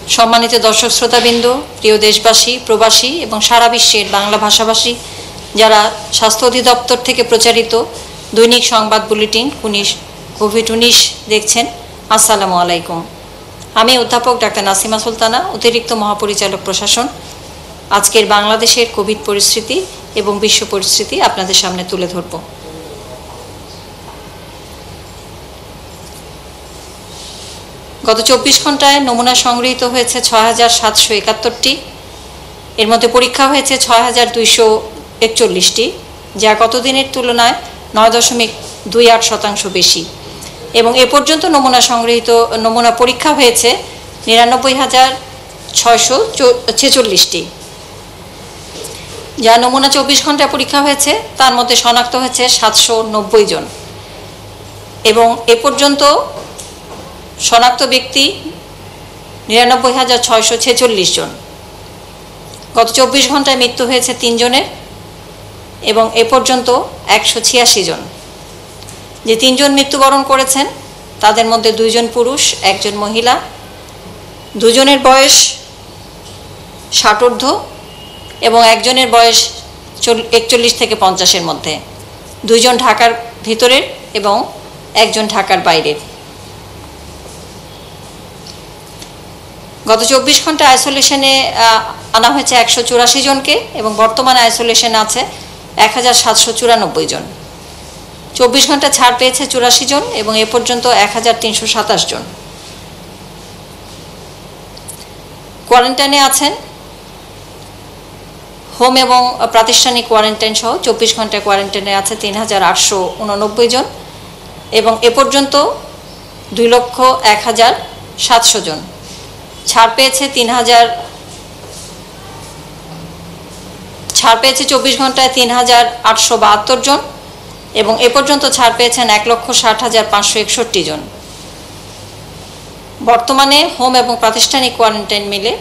সম্মানিত দর্শক শ্রোতাবৃন্দ, প্রিয় দেশবাসী, প্রবাসী এবং সারা বিশ্বের বাংলা ভাষাভাষী যারা স্বাস্থ্য অধিদপ্তর থেকে প্রচারিত দৈনিক সংবাদ বুলেটিন কোভিড-19 দেখছেন, আসসালামু আলাইকুম। আমি অধ্যাপক ডাক্তার নাসিমা সুলতানা, অতিরিক্ত মহাপরিচালক প্রশাসন, আজকের বাংলাদেশের কোভিড পরিস্থিতি এবং বিশ্ব পরিস্থিতি আপনাদের সামনে তুলে ধরব। গত 24 ঘন্টায় নমুনা সংগৃহীত হয়েছে ৬,৭৭১টি। এর মধ্যে পরীক্ষা হয়েছে ৬,২৪১টি, যা গত দিনের তুলনায় ৯.28% বেশি। এবং এ পর্যন্ত নমুনা পরীক্ষা হয়েছে ৯৯,৬৪৬টি। যা নমুনা 24 ঘন্টায় পরীক্ষা হয়েছে তার মধ্যে শনাক্ত হয়েছে 790 জন। এবং এ পর্যন্ত শনাক্ত ব্যক্তি ৯৯,৬৪৬ জন। গত 24 ঘন্টায় মৃত্যু হয়েছে 3 জনের এবং এ পর্যন্ত 186 জন। যে 3 জন মৃত্যুবরণ করেছেন তাদের মধ্যে 2 জন পুরুষ, 1 জন মহিলা। 2 জনের বয়স 60 এবং 1 জনের বয়স 41 থেকে 50-এর মধ্যে। 2 জন ঢাকার ভিতরের এবং 1 জন ঢাকার বাইরের। গত 24 ঘন্টায় আইসোলেশনে আনা হয়েছে 184 জনকে এবং বর্তমানে আইসোলেশনে আছে 1,794 জন। 24 ঘন্টা ছাড় পেয়েছে 84 জন এবং এ পর্যন্ত 1,327 জন। কোয়ারেন্টাইনে আছেন হোম এবং প্রাতিষ্ঠানিক কোয়ারেন্টাইন সহ 24 ঘন্টায় কোয়ারেন্টাইনে আছে 3,889 জন এবং এ পর্যন্ত 2,01,700 জন। ছাড় পেয়েছে 24 ঘন্টায় 3,872 জন এবং এ পর্যন্ত ছাড় পেয়েছেন 1,60,561 জন। বর্তমানে হোম এবং প্রাতিষ্ঠানিক কোয়ারেন্টাইন মিলে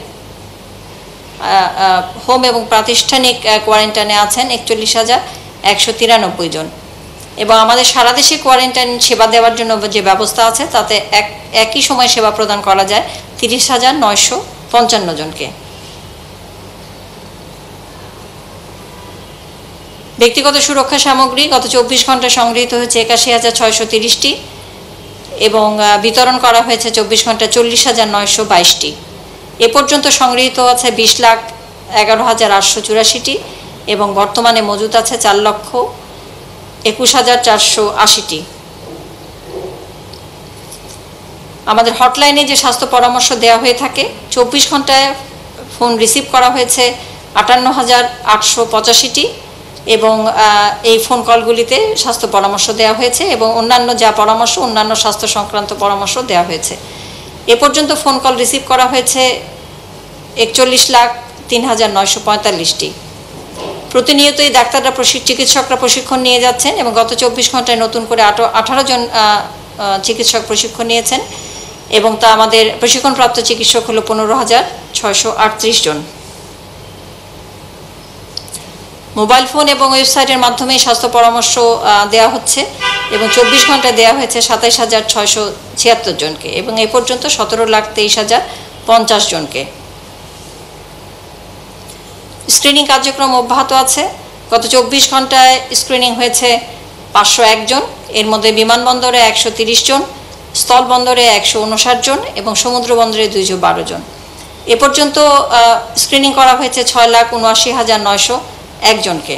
হোম এবং প্রাতিষ্ঠানিক কোয়ারেন্টাইনে আছেন 41,193 জন। এবং আমাদের সারা দেশে কোয়ারেন্টাইন সেবা দেওয়ার জন্য যে ব্যবস্থা আছে তাতে একই সময় সেবা প্রদান করা যায় 30,955 জনকে। ব্যক্তিগত সুরক্ষা সামগ্রী গত 24 ঘন্টায় সংগৃহীত হয়েছে 81,630টি এবং বিতরণ করা হয়েছে 24 ঘন্টায় 40,922টি। এ পর্যন্ত সংগৃহীত আছে 20,11,884টি এবং বর্তমানে মজুদ আছে 4,21,480টি। আমাদের হটলাইনে যে স্বাস্থ্য পরামর্শ দেওয়া হয়ে থাকে, 24 ঘন্টায় ফোন রিসিভ করা হয়েছে 58,885টি এবং এই ফোন কলগুলিতে স্বাস্থ্য পরামর্শ দেওয়া হয়েছে এবং অন্যান্য স্বাস্থ্য সংক্রান্ত পরামর্শ দেওয়া হয়েছে। এ পর্যন্ত ফোন কল রিসিভ করা হয়েছে 41,03,945টি। প্রতিনিয়তই চিকিৎসকরা প্রশিক্ষণ নিয়ে যাচ্ছেন এবং গত 24 ঘন্টায় নতুন করে 18 জন চিকিৎসক প্রশিক্ষণ নিয়েছেন এবং তা আমাদের প্রশিক্ষণপ্রাপ্ত চিকিৎসক হলো 15,638 জন। মোবাইল ফোন এবং ওয়েবসাইটের মাধ্যমে স্বাস্থ্য পরামর্শ দেওয়া হচ্ছে এবং 24 ঘন্টায় দেওয়া হয়েছে 27,676 জনকে এবং এ পর্যন্ত 17,23,050 জনকে। স্ক্রিনিং কার্যক্রম অব্যাহত আছে। গত 24 ঘন্টায় স্ক্রিনিং হয়েছে 501 জন। এর মধ্যে বিমানবন্দরে 130 জন, স্থলবন্দরে 159 জন এবং সমুদ্র বন্দরে 212 জন। এ পর্যন্ত স্ক্রিনিং করা হয়েছে 6,79,901 জনকে।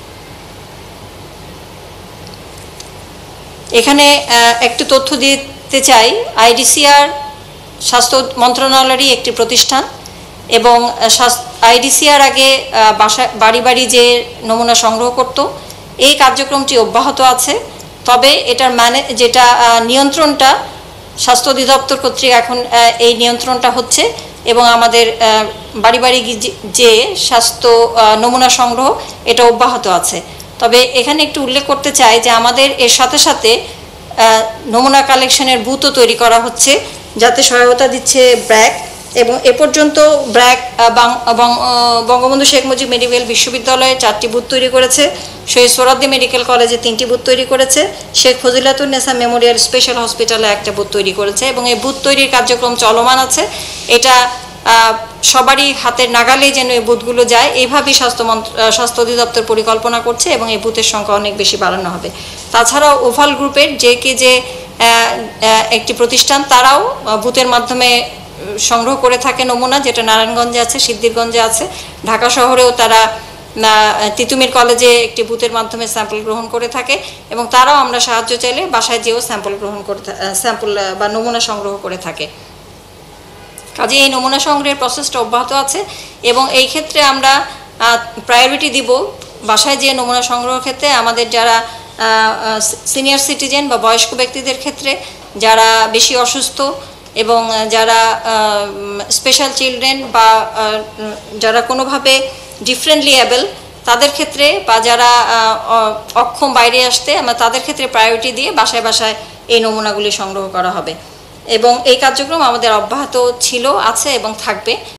এখানে একটু তথ্য দিতে চাই। আইডিসিআর স্বাস্থ্য মন্ত্রণালয়েরই একটি প্রতিষ্ঠান এবং আইডিসিআর আগে বাড়ি বাড়ি যে নমুনা সংগ্রহ করত, এই কার্যক্রমটি অব্যাহত আছে। তবে এটার যেটা নিয়ন্ত্রণটা স্বাস্থ্য অধিদপ্তর কর্তৃক এখন এই নিয়ন্ত্রণটা হচ্ছে এবং আমাদের বাড়ি বাড়ি যে স্বাস্থ্য নমুনা সংগ্রহ এটা অব্যাহত আছে। তবে এখানে একটু উল্লেখ করতে চাই যে আমাদের এর সাথে সাথে নমুনা কালেকশনের বুথও তৈরি করা হচ্ছে, যাতে সহায়তা দিচ্ছে ব্র্যাক এবং এ পর্যন্ত ব্র্যাক বঙ্গবন্ধু শেখ মুজিব মেডিকেল বিশ্ববিদ্যালয়ে 4টি বুথ তৈরি করেছে, শহীদ সোহরাওয়ার্দী মেডিকেল কলেজে 3টি বুথ তৈরি করেছে, শেখ ফজিলাতুন্নেসা মেমোরিয়াল স্পেশাল হসপিটালে একটা বুথ তৈরি করেছে এবং এই বুথ তৈরির কার্যক্রম চলমান আছে। এটা সবারই হাতের নাগালে যেন এই বুথগুলো যায়, এইভাবেই স্বাস্থ্য অধিদপ্তর পরিকল্পনা করছে এবং এই বুথের সংখ্যা অনেক বেশি বাড়ানো হবে। তাছাড়াও ওভাল গ্রুপের যে একটি প্রতিষ্ঠান, তারাও বুথের মাধ্যমে সংগ্রহ করে থাকে নমুনা, যেটা নারায়ণগঞ্জে আছে, সিদ্ধিরগঞ্জে আছে, ঢাকা শহরেও তারা তিতুমির কলেজে একটি বুথের মাধ্যমে স্যাম্পল গ্রহণ করে থাকে এবং তারাও আমরা সাহায্য চাইলে বাসায় যেও স্যাম্পল বা নমুনা সংগ্রহ করে থাকে। কাজে এই নমুনা সংগ্রহের প্রসেসটা অব্যাহত আছে এবং এই ক্ষেত্রে আমরা প্রায়োরিটি দিব বাসায় যে নমুনা সংগ্রহের ক্ষেত্রে আমাদের যারা সিনিয়র সিটিজেন বা বয়স্ক ব্যক্তিদের ক্ষেত্রে, যারা বেশি অসুস্থ এবং যারা স্পেশাল চিলড্রেন বা যারা কোনোভাবে ডিফারেন্টলি অ্যাবেল তাদের ক্ষেত্রে, বা যারা অক্ষম বাইরে আসতে, আমরা তাদের ক্ষেত্রে প্রায়োরিটি দিয়ে বাসায় বাসায় এই নমুনাগুলি সংগ্রহ করা হবে এবং এই কার্যক্রম আমাদের অব্যাহত ছিল, আছে এবং থাকবে।